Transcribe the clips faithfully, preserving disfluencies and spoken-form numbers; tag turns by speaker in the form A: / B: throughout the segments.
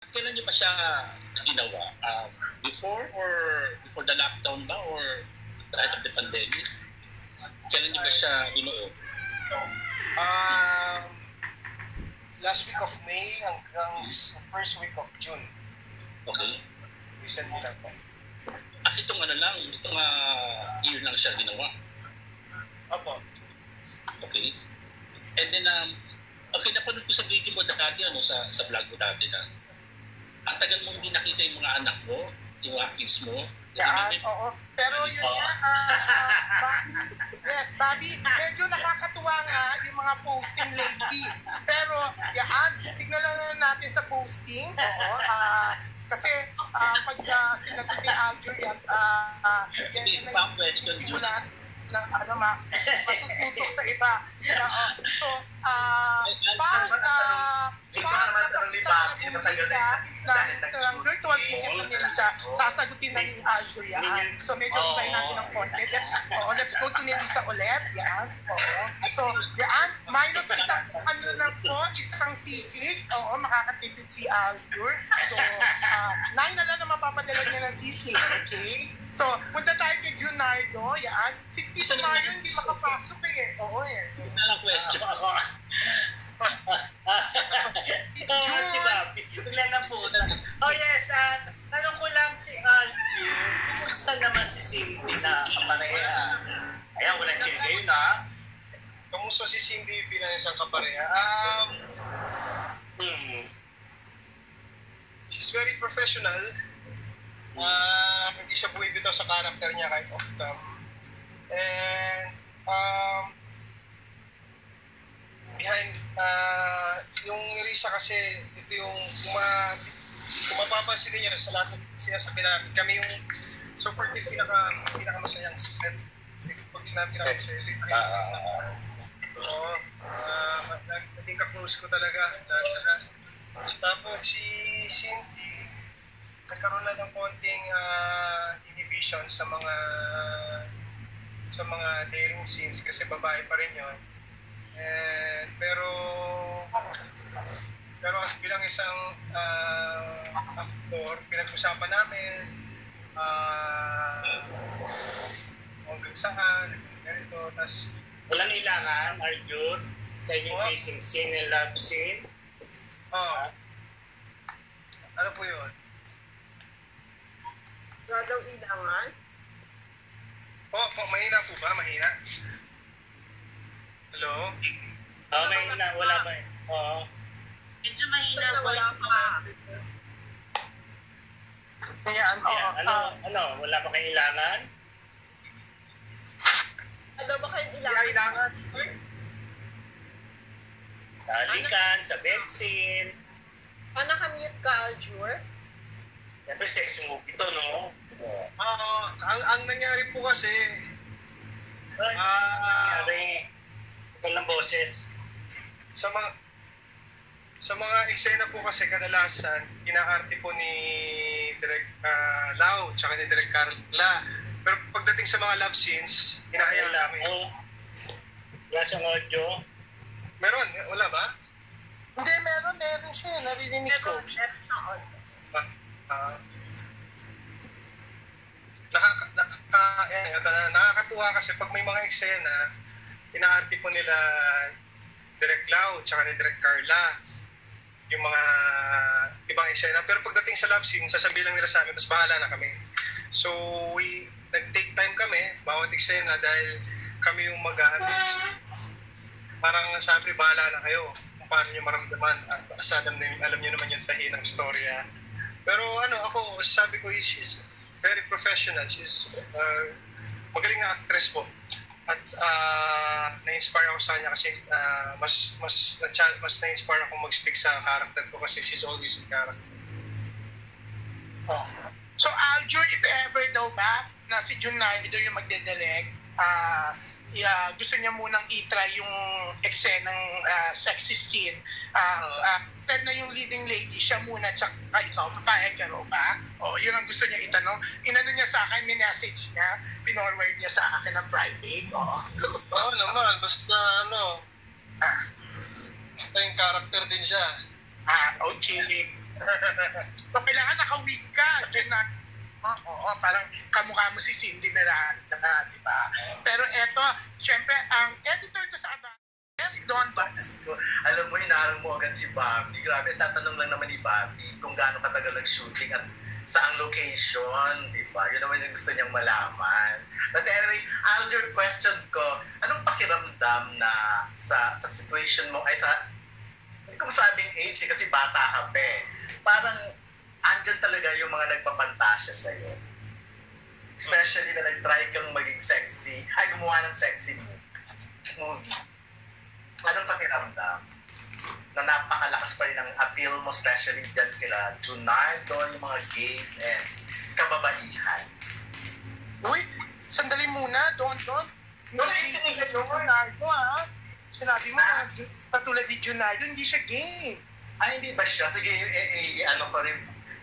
A: kailan niyo ba siya ginawa? Uh, before or before the lockdown ba or right of the pandemic? Kailan niyo ba siya binuo?
B: Um, last week of May hanggang first week of June.
A: Okay.
B: Recently lang po.
A: Ah, itong ano lang, itong uh, year lang siya ginawa?
B: Opo.
A: Okay. And then, um, okay, napanood ko sa video mo dati, ano, sa, sa vlog mo dati na, ang tagal mo hindi nakita yung mga anak mo, yung mga kids mo.
C: Yan, oo. Pero yun nga, uh, yes, Bobby, medyo nakakatuwa nga yung mga posting lately. Pero, yan, tignan lang natin sa posting. Oo, uh, kasi uh, pag uh, sinagot ni Aljo yan, uh, uh, yan
A: yung na
C: ng ano ma, matututok sa iba. Uh, so, uh, pag uh, pag napakita na bumita ng virtual ticket na Nelisa, sasagutin na ni Aljo yan. So, medyo ibay natin ng konti. Let's, oh, let's go to Nelisa ulit. Yan. Oo. So, yan. Minus isang, ano na po, isang sisig. Oo, makakatipid si Aljo. So, uh, nine na lang na mapapadala niya ng sisig. Okay? So, punta tayo kay Junardo. Yan. Si Pisa Mario hindi makapasok eh. Oo eh.
A: Ito lang question ako.
D: Oh, si Bobby. Bigla na po. Oh yes, uh, tanong ko lang si Aljo, kumusta naman si Cindy na kapareha? Ayan, walang kill kayo na.
B: Kamusta si Cindy bilang isang kapareha? Um,
D: hmm.
B: She's very professional. Uh, hindi siya buwibitaw sa character niya kahit off-cam. And, um, behind, uh, yung Elisa kasi, ito yung, uma, kung mapapansin niyo sa lahat ng sinasabi namin, kami yung, so far, yung pinaka, pinakamasayang set. Pag sinabi namin sa Elisa, oo, uh, naging ka-close ko talaga. Tapos si Cindy, nagkaroon na ng konting uh, inhibition sa mga sa mga daring scenes kasi babae pa rin yun. And, pero pero bilang isang uh, actor, pinag-usapan namin uh, hanggang saan, ganito, tas
D: walang ilangan, Arjun, sa inyong oh. Facing scene and love scene.
B: Oo. Oh. Ano po yun?
C: Wala daw ilangan?
B: Oo, oh, oh, mahina po ba? Mahina? Hello?
D: Oo, oh, mahina. Wala ba eh? Oo.
C: Medyo mahina. Wala pa. Ayan, oo.
D: Ano, ano? Wala pa kayong ilangan?
C: Ano ba kayong ilangan? Ilangan.
D: Talikan, sa bed scene.
C: Ah, nakamute ka, Aljur?
D: Siyempre, sex movie to, no?
B: Oo. Uh, ang, ang nangyari po kasi,
D: Ay,
B: uh,
D: nangyari. Ito lang boses.
B: Sa mga sa mga eksena po kasi kadalasan, inaarte po ni Direk uh, Lau tsaka ni Direk Carla. Pero pagdating sa mga love scenes, hinahayaan namin.
D: Oh. Wala siyang audio.
B: Meron? Wala ba?
C: Hindi, meron. Meron siya. Narinig ko.
B: Ah, ah. Nakaka, nakaka, eh, nakakatuwa kasi pag may mga eksena, inaarte po nila Direk Lau tsaka ni Direk Carla yung mga ibang eksena. Pero pagdating sa love scene, sasabihin lang nila sa amin, tapos bahala na kami. So, we nag-take time kami, bawat eksena, dahil kami yung mag-ahandle. Parang sabi, bahala na kayo kung paano nyo maramdaman. At alam, alam nyo naman yung tahi ng storya. Pero ano, ako, sabi ko, she's very professional. She's uh, magaling na actress po. At uh, na-inspire ako sa kanya kasi uh, mas mas mas na-inspire ako mag-stick sa character ko kasi she's always in character.
C: Oh. So Aljo, if ever daw ba na si Junardo yung magdedirect, uh, yeah, gusto niya munang i-try yung eksenang uh, sexy scene. Uh, uh, Ted na yung leading lady, siya muna, tsaka ikaw, papayag ka ro ba? O, yun ang gusto niya itanong. Inano niya sa akin, minessage niya, pinorward niya sa akin ng private. Oo,
B: oh, naman, basta ano,
C: ah.
B: basta yung character din siya.
C: Ah, okay. oo, parang kamukha mo si Cindy Miranda, di ba? Pero eto, syempre, ang editor ko sa Aba, yes, Don Don.
E: Alam mo, inaarang mo agad si Bobby. Grabe, tatanong lang naman ni Bobby kung gaano katagal nag-shooting at saang location, di ba? Yun naman yung gusto niyang malaman. But anyway, Alger, question ko, anong pakiramdam na sa sa situation mo, ay sa, hindi ko masabing age eh, kasi bata ka pa eh. Parang, andyan talaga yung mga nagpapantasya sa'yo. Especially na nag-try kang maging sexy, ay gumawa ng sexy movie. Anong pakiramdam? Na napakalakas pa rin ang appeal mo, especially dyan kila Junardo, yung mga gays and kababaihan.
C: Uy, sandali muna, Don Don.
E: Uy,
C: Hindi siya Junardo, ha? Sinabi mo, ah? Patulad ni Junardo, hindi siya gay.
E: Ay, hindi ba siya? Sige, eh, eh, ano ko rin.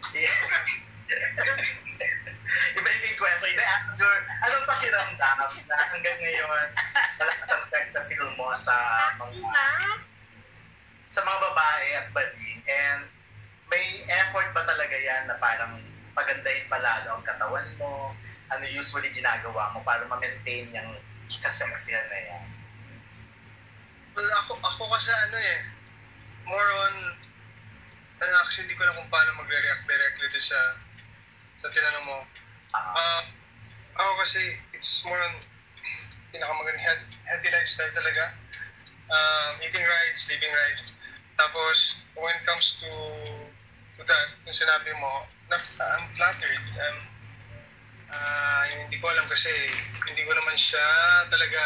E: Iba-ibig question. Andrew, anong pakiramdam na hanggang ngayon malakas ang sex na film mo sa mga sa mga babae at bading, and may effort ba talaga yan na parang pagandahin palalo ang katawan mo? Ano usually ginagawa mo para ma-maintain yung kaseksihan na yan?
B: Well, ako, ako kasi ano eh, more on, uh, actually hindi ko na kung paano magre-react directly to sa, sa tinanong mo. Uh, ako kasi, it's more on, pinakamagandang health, healthy lifestyle talaga. Um, eating right, sleeping right. Tapos, when it comes to to that, yung sinabi mo, na, I'm flattered. Um, uh, hindi ko alam kasi, hindi ko naman siya talaga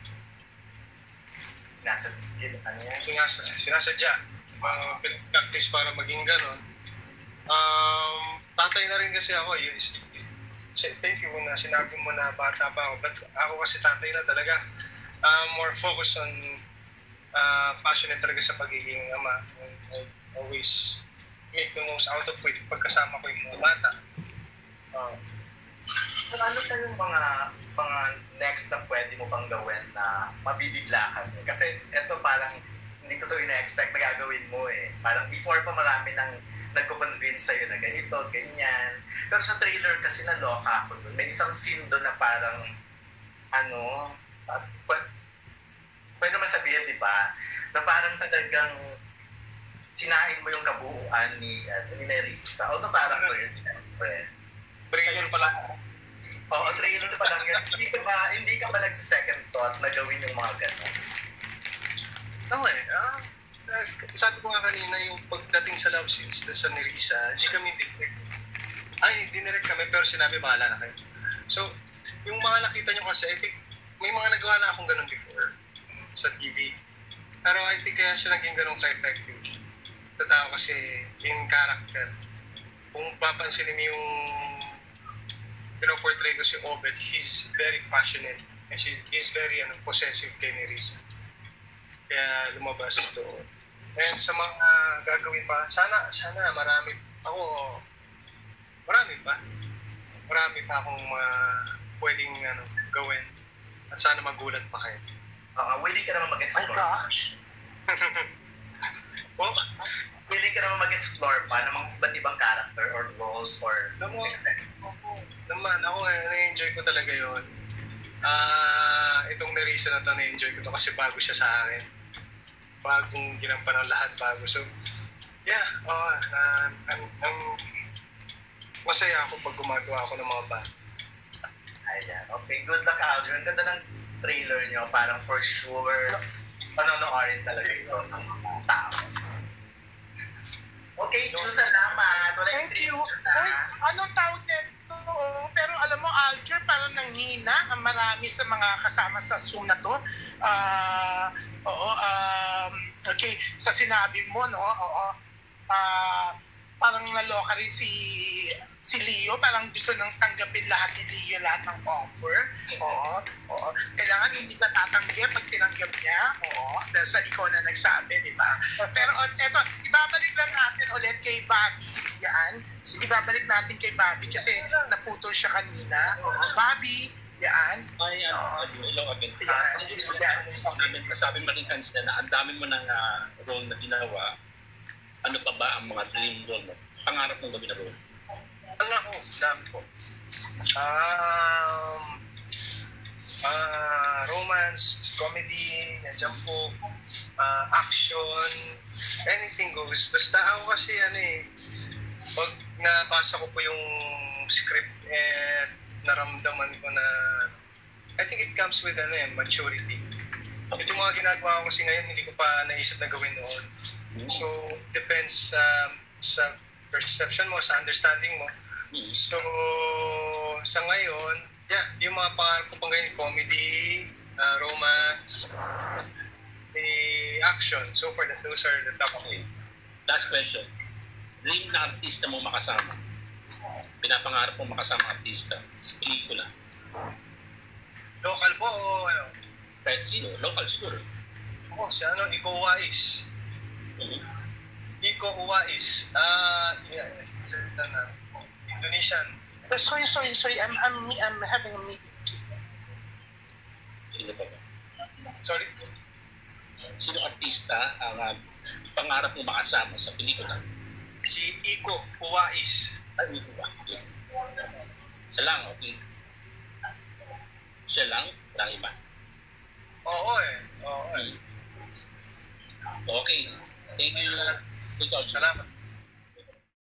E: Sinasadya, ano yan?
B: sinasa, sinasadya. Uh, practice para maging ganon. Um, tatay na rin kasi ako. Yun, thank you na sinabi mo na bata pa ako. But ako kasi tatay na talaga. Uh, more focus on uh, passionate talaga sa pagiging ama. I always make the most out of it pagkasama ko yung mga bata. Uh,
E: So, ano pa yung mga mga next na pwede mo pang gawin na mabibigla ka? Kasi eto parang hindi ko to ina-expect na gagawin mo eh. Parang before pa marami nang nagko-convince sa'yo na ganito, ganyan. Pero sa trailer kasi naloka ako doon. May isang scene doon na parang ano, uh, pwede, pwede naman sabihin, di ba? Na parang talagang kinain mo yung kabuuan ni, uh, ni Nerissa. O na parang ko yun, siyempre.
B: Trailer pala.
E: Oo, trailer pa lang yun. Hindi ka ba, hindi ka ba nagsa-second thought na gawin yung mga gano'n?
B: Ako eh, ah, uh, sabi ko nga kanina yung pagdating sa love scenes doon sa Nerissa, hindi kami dinirect. Ay, dinirect kami pero sinabi bahala na kayo. So, yung mga nakita nyo kasi, I think may mga nagawa na akong ganun before sa T V. Pero I think kaya siya naging ganun ka-effective. Sa tao kasi in character. Kung papansinin mo yung pinoportray ko si Obed, he's very passionate and she, he's very ano, possessive kay Nerissa. Kaya lumabas ito. And sa mga gagawin pa, sana, sana marami, ako, marami pa. Marami pa akong uh, pwedeng ano, gawin. At sana magulat pa kayo.
E: Uh, willing ka naman mag-explore.
C: My gosh.
B: Well,
E: willing ka naman mag-explore pa ng mga iba't ibang character or roles or
B: naman, naman ako eh, na-enjoy ko talaga yun. Ah, uh, itong Nerissa na to, na-enjoy ko to kasi bago siya sa akin. Bagong ginampan ng lahat, bago. So, yeah, oh, uh, I'm, I'm, masaya ako pag gumagawa ako ng mga bata.
E: Ayan. Okay, good luck, Aldrin. Ang ganda ng trailer nyo. Parang for sure, panonoodin talaga ito ng mga tao. Okay, Jun, salamat. Wala yung
C: Thank you.
E: trailer
C: Uy,
E: na.
C: anong tawag nito? Pero alam mo, Alger, parang nanghina ang marami sa mga kasama sa Zoom na to. Ah, oo, um, okay, sa sinabi mo, no? Oo. Ah, parang naloka rin si si Leo, parang gusto nang tanggapin lahat ni Leo, lahat ng offer. Oo, oo. Kailangan hindi ka tatanggi pag tinanggap niya. Oo, dahil sa ikaw na nagsabi, di ba? Pero eto, ibabalik lang natin ulit kay Bobby. Yan. Ibabalik natin kay Bobby kasi naputol siya kanina. Oo, Bobby, yan.
A: Ay, ano, hello again.
C: Yan.
A: Sabi, sabi mo rin kanina na ang dami mo ng uh, role na ginawa. Ano pa ba ang mga dream role mo? Pangarap mong gawin na role?
B: Alam ko, dami ko. Um, ah, romance, comedy, nandiyan po, ah, action, anything goes. Basta ako kasi ano eh, pag nabasa ko po yung script eh, naramdaman ko na, I think it comes with ano eh, maturity. Ito yung mga ginagawa ko kasi ngayon, hindi ko pa naisip na gawin noon. So, depends sa sa perception mo, sa understanding mo. So, sa ngayon, yeah, yung mga pangarap ko pang ganyan, comedy, uh, romance, eh, action. So far, that those are the top of it.
A: Last question. Dream na artista mo makasama? Pinapangarap mo makasama artista sa pelikula?
B: Local po o ano?
A: Kahit sino, local siguro.
B: Oo, si ano, Iko Uwais.
A: Mhm.
B: Iko Uwais. Ah, yeah, it's, uh, Indonesian.
C: Uh, sorry, sorry, sorry. I'm, I'm, I'm having a meeting.
A: Sino pa ba?
B: Sorry?
A: Sino artista ang uh, pangarap mo makasama sa pelikula?
B: Si Iko Uwais.
A: Ay, hindi ba? Siya lang, okay. Siya lang, walang iba.
B: Oo eh. Oo eh.
A: Hmm. Okay. Thank you. Thank you.
B: Salamat.